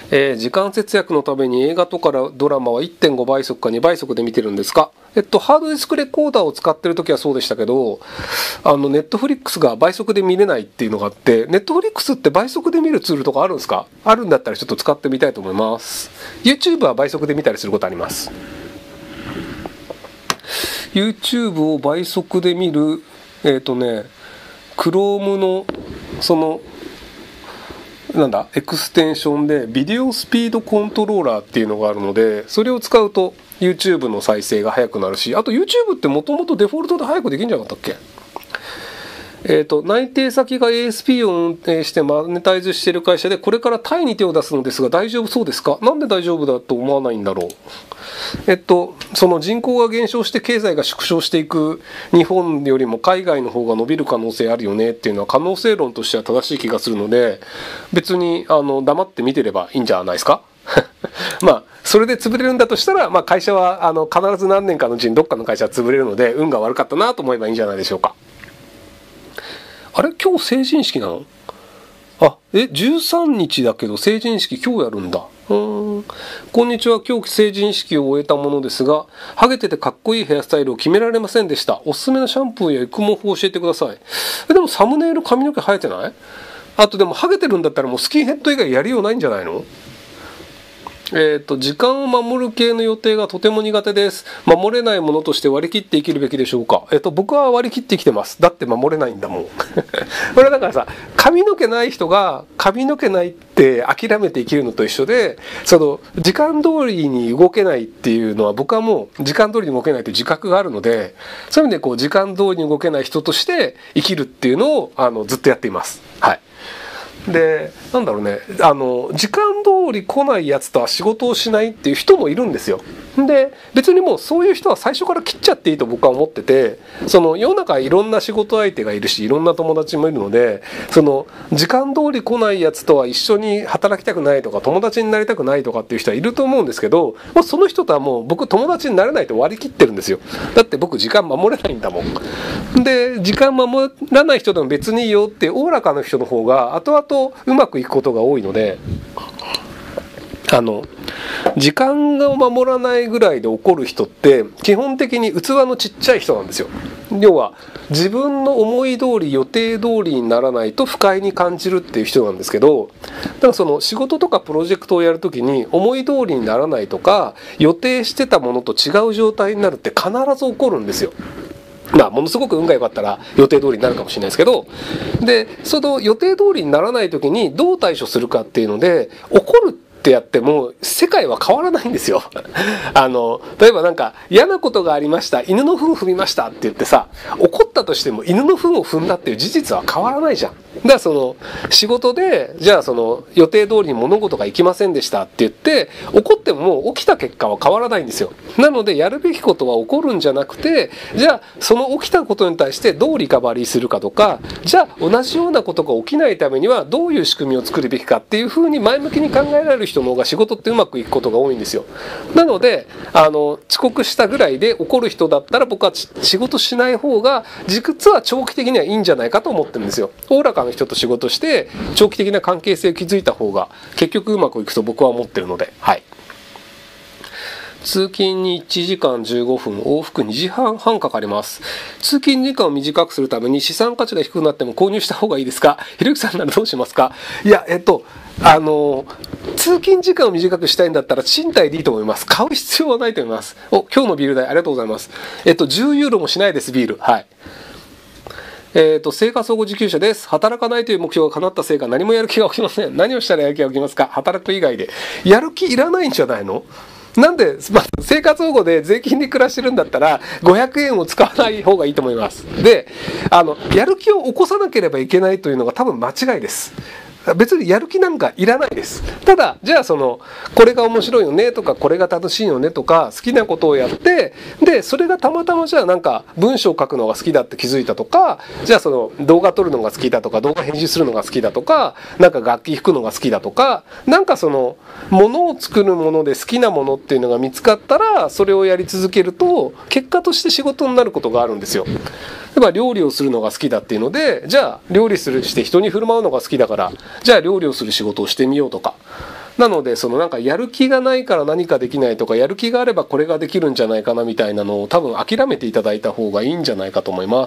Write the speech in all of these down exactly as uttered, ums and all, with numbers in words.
えー、時間節約のために映画とかドラマは いってんご 倍速かにばい速で見てるんですか？えっと、ハードディスクレコーダーを使ってる時はそうでしたけど、あの、ネットフリックスが倍速で見れないっていうのがあって、ネットフリックスって倍速で見るツールとかあるんですか？あるんだったらちょっと使ってみたいと思います。YouTube は倍速で見たりすることあります。YouTube を倍速で見る、えっとね、Chrome の、その、なんだエクステンションでビデオスピードコントローラーっていうのがあるので、それを使うと YouTube の再生が速くなるし、あと YouTube ってもともとデフォルトで速くできるんじゃなかったっけ？えーと、内定先が エーエスピー を運営してマネタイズしている会社で、これからタイに手を出すのですが大丈夫そうですか？なんで大丈夫だと思わないんだろう。えっと、その人口が減少して経済が縮小していく日本よりも海外の方が伸びる可能性あるよねっていうのは可能性論としては正しい気がするので、別にあの黙って見てればいいんじゃないですか。まあそれで潰れるんだとしたら、まあ、会社はあの必ず何年かのうちにどっかの会社は潰れるので、運が悪かったなと思えばいいんじゃないでしょうか。あれ今日成人式なの？あ、え、じゅうさんにちだけど成人式今日やるんだ。うーん。こんにちは。今日成人式を終えたものですが、ハゲててかっこいいヘアスタイルを決められませんでした。おすすめのシャンプーや育毛法を教えてください。え、でもサムネイル髪の毛生えてない？あとでもハゲてるんだったらもうスキンヘッド以外やりようないんじゃないの？えーと、時間を守る系の予定がとても苦手です。守れないものとして割り切って生きるべきでしょうか？えっと、僕は割り切って生きてます。だって守れないんだもん。これだからさ、髪の毛ない人が髪の毛ないって諦めて生きるのと一緒で、その時間通りに動けないっていうのは僕はもう時間通りに動けないという自覚があるので、そういう意味でこう時間通りに動けない人として生きるっていうのをあのずっとやっています。はい。で、なんだろうね、あの時間通り来ないやつとは仕事をしないっていう人もいるんですよ。で、別にもうそういう人は最初から切っちゃっていいと僕は思ってて、その世の中いろんな仕事相手がいるし、いろんな友達もいるので、その時間通り来ないやつとは一緒に働きたくないとか友達になりたくないとかっていう人はいると思うんですけど、まあ、その人とはもう僕友達になれないと割り切ってるんですよ。だって僕時間守れないんだもん。で、時間守らない人でも別にいいよっておおらかな人の方が後々うまくいくことが多いので、あの時間を守らないぐらいで怒る人って基本的に器のちっちゃい人なんですよ。要は自分の思い通り予定通りにならないと不快に感じるっていう人なんですけど、だからその仕事とかプロジェクトをやるときに思い通りにならないとか予定してたものと違う状態になるって必ず起こるんですよ。まあ、ものすごく運が良かったら予定通りになるかもしれないですけど、でその予定通りにならない時にどう対処するかっていうので、怒るってやっても世界は変わらないんですよ。あの例えばなんか嫌なことがありました、犬の糞踏みましたって言ってさ、怒ったとしても犬の糞を踏んだっていう事実は変わらないじゃん。だからその仕事でじゃあその予定通りに物事がいきませんでしたって言って怒ってももう起きた結果は変わらないんですよ。なのでやるべきことは起こるんじゃなくて、じゃあその起きたことに対してどうリカバリーするかとか、じゃあ同じようなことが起きないためにはどういう仕組みを作るべきかっていうふうに前向きに考えられる人の方が仕事ってうまくいくことが多いんですよ。なのであの遅刻したぐらいで怒る人だったら僕は仕事しない方が実は長期的にはいいんじゃないかと思ってるんですよ。おおらかな人と仕事して長期的な関係性を築いた方が結局うまくいくと僕は思ってるので、はい。通勤にいちじかんじゅうごふん、往復にじはんはんかかります。通勤時間を短くするために資産価値が低くなっても購入した方がいいですか？ひろゆきさんならどうしますか？いや、えっとあの通勤時間を短くしたいんだったら賃貸でいいと思います。買う必要はないと思います。お、今日のビール代ありがとうございます。えっとじゅうユーロもしないです、ビール。はい。えーと、生活保護受給者です。働かないという目標が叶ったせいか何もやる気が起きません。何をしたらやる気が起きますか？働く以外で。やる気いらないんじゃないの？なんで、まあ、生活保護で税金で暮らしてるんだったらごひゃくえんを使わない方がいいと思います。で、あのやる気を起こさなければいけないというのが多分間違いです。別にやる気なんかいらないです。ただじゃあそのこれが面白いよねとかこれが楽しいよねとか好きなことをやって、でそれがたまたまじゃあなんか文章を書くのが好きだって気づいたとか、じゃあその動画撮るのが好きだとか動画編集するのが好きだとか、なんか楽器弾くのが好きだとか、なんかそのものを作るもので好きなものっていうのが見つかったらそれをやり続けると結果として仕事になることがあるんですよ。例えば料理をするのが好きだっていうので、じゃあ料理するして人に振る舞うのが好きだからじゃあ料理をする仕事をしてみようとか、 なのでそのなんかやる気がないから何かできないとか、やる気があればこれができるんじゃないかなみたいなのを多分諦めていただいた方がいいんじゃないかと思います。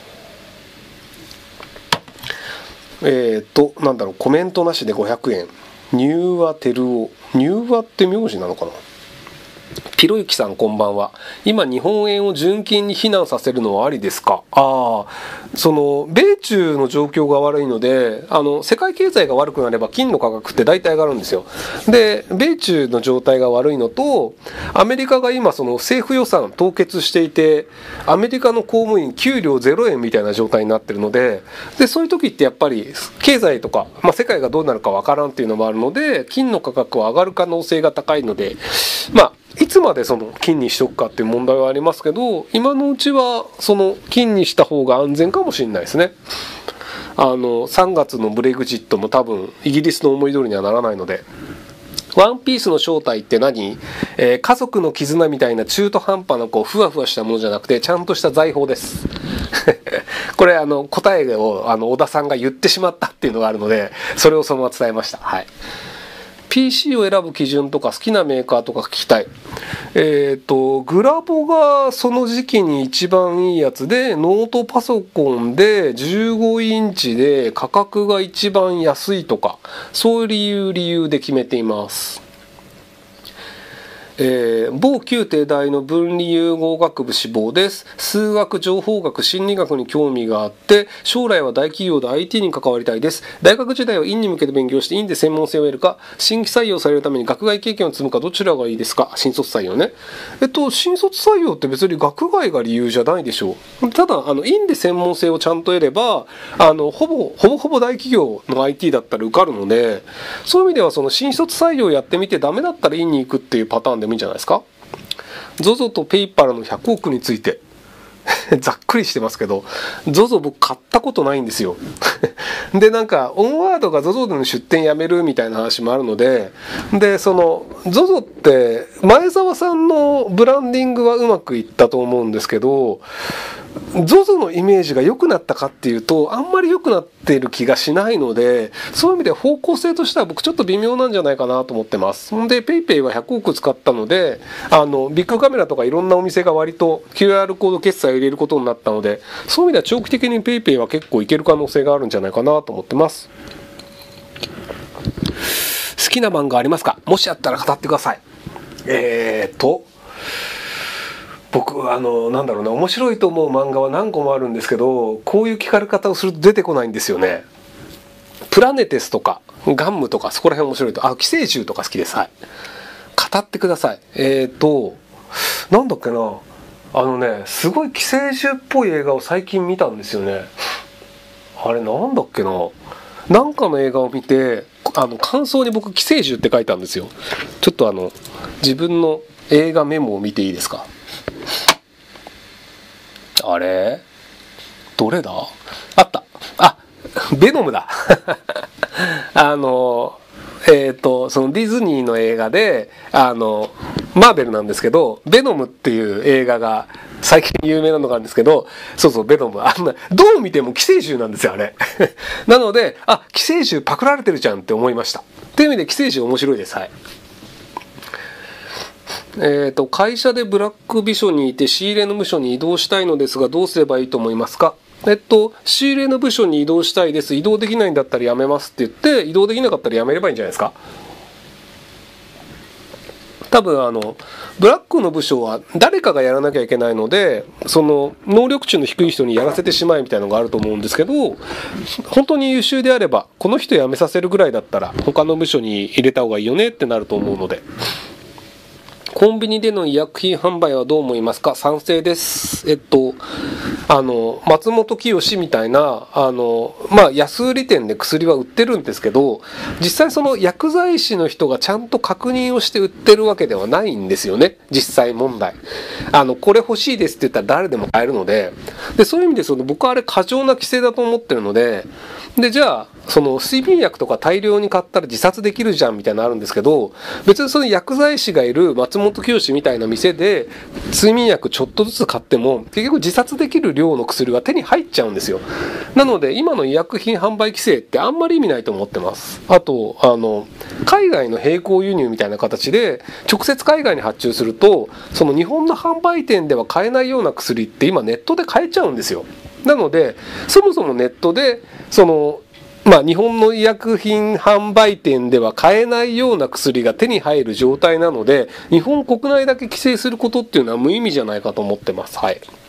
えっとなんだろう、コメントなしでごひゃくえん。入和照夫、入和って名字なのかな。ピロユキさんこんばんは。今日本円を純金に避難させるのはありですか。ああ、その米中の状況が悪いので、あの世界経済が悪くなれば金の価格って大体上がるんですよ。で米中の状態が悪いのと、アメリカが今その政府予算凍結していて、アメリカの公務員給料ゼロえんみたいな状態になってるので、でそういう時ってやっぱり経済とか、まあ、世界がどうなるかわからんっていうのもあるので、金の価格は上がる可能性が高いので、まあいつまでその金にしとくかっていう問題はありますけど、今のうちはその金にした方が安全かもしれないですね。あのさんがつのブレグジットも多分イギリスの思い通りにはならないので。ワンピースの正体って何、えー、家族の絆みたいな中途半端なこうふわふわしたものじゃなくて、ちゃんとした財宝ですこれあの答えをあの小田さんが言ってしまったっていうのがあるので、それをそのまま伝えました。はい。ピーシー を選ぶ基準とか好きなメーカーとか聞きたい。えっとグラボがその時期に一番いいやつで、ノートパソコンでじゅうごインチで価格が一番安いとか、そういう理由理由で決めています。えー、某旧帝大の分理融合学部志望です。数学、情報学、心理学に興味があって、将来は大企業で アイティー に関わりたいです。大学時代は院に向けて勉強して、院で専門性を得るか、新規採用されるために学外経験を積むか、どちらがいいですか。新卒採用ね。えっと、新卒採用って別に学外が理由じゃないでしょう。ただ、あの院で専門性をちゃんと得れば、あのほぼほぼほぼ大企業の アイティー だったら受かるので、そういう意味ではその新卒採用やってみてダメだったら院に行くっていうパターンでもいいんじゃないですか。 ゾゾ とペイパルのひゃくおくについてざっくりしてますけど、 ゾゾ 僕買ったことないんですよでなんかオンワードが ゾゾ での出店やめるみたいな話もあるので、でその ゾゾ って前澤さんのブランディングはうまくいったと思うんですけど、 ゾゾ のイメージが良くなったかっていうとあんまり良くなっている気がしないので、そういう意味で方向性としては僕ちょっと微妙なんじゃないかなと思ってます。で PayPay はひゃくおく使ったので、あのビッグカメラとかいろんなお店が割と キューアール コード決済を入れることになったので、そういう意味では長期的に PayPay は結構いける可能性があるんじゃないかなと思ってます。好きな漫画ありますか。もしあったら語ってください。えーと僕あのなんだろうね、面白いと思う漫画は何個もあるんですけど、こういう聞かれ方をすると出てこないんですよね。プラネテスとかガンムとかそこら辺面白いと、あ、寄生獣とか好きです。はい、語ってください。えーとなんだっけな、あのねすごい寄生獣っぽい映画を最近見たんですよね。あれなんだっけな、なんかの映画を見て、あの感想に僕寄生獣って書いたんですよ。ちょっとあの自分の映画メモを見ていいですか。あれどれだ、あった、あ、ベノムだあのえっとそのディズニーの映画で、あのマーベルなんですけど、ベノムっていう映画が最近有名なのがあるんですけど、そうそう、ベノム、あんなどう見ても寄生獣なんですよあれなので、あ、寄生獣パクられてるじゃんって思いました。という意味で寄生獣面白いです。はい。えーと会社でブラック部署にいて仕入れの部署に移動したいのですが、どうすればいいと思いますか。えっと仕入れの部署に移動したいです、移動できないんだったら辞めますって言って、移動できなかったら辞めればいいんじゃないですか。多分あのブラックの部署は誰かがやらなきゃいけないので、その能力値の低い人にやらせてしまえみたいなのがあると思うんですけど、本当に優秀であればこの人辞めさせるぐらいだったら他の部署に入れた方がいいよねってなると思うので。コンビニでの医薬品販売はどう思いますか。賛成です。えっとあの松本清みたいなあの、まあ、安売り店で薬は売ってるんですけど、実際その薬剤師の人がちゃんと確認をして売ってるわけではないんですよね、実際問題。あのこれ欲しいですって言ったら誰でも買えるので、でそういう意味でその僕はあれ過剰な規制だと思ってるので、でじゃあその睡眠薬とか大量に買ったら自殺できるじゃんみたいなのあるんですけど、別にその薬剤師がいる松本清みたいな店で睡眠薬ちょっとずつ買っても結局自殺できる量の薬は手に入っちゃうんですよ。なので今の医薬品販売規制ってあんまり意味ないと思ってます。あとあの海外の並行輸入みたいな形で直接海外に発注すると、その日本の販売店では買えないような薬って今ネットで買えちゃうんですよ。なのでそもそもネットでそのまあ、日本の医薬品販売店では買えないような薬が手に入る状態なので、日本国内だけ規制することっていうのは無意味じゃないかと思ってます。はい。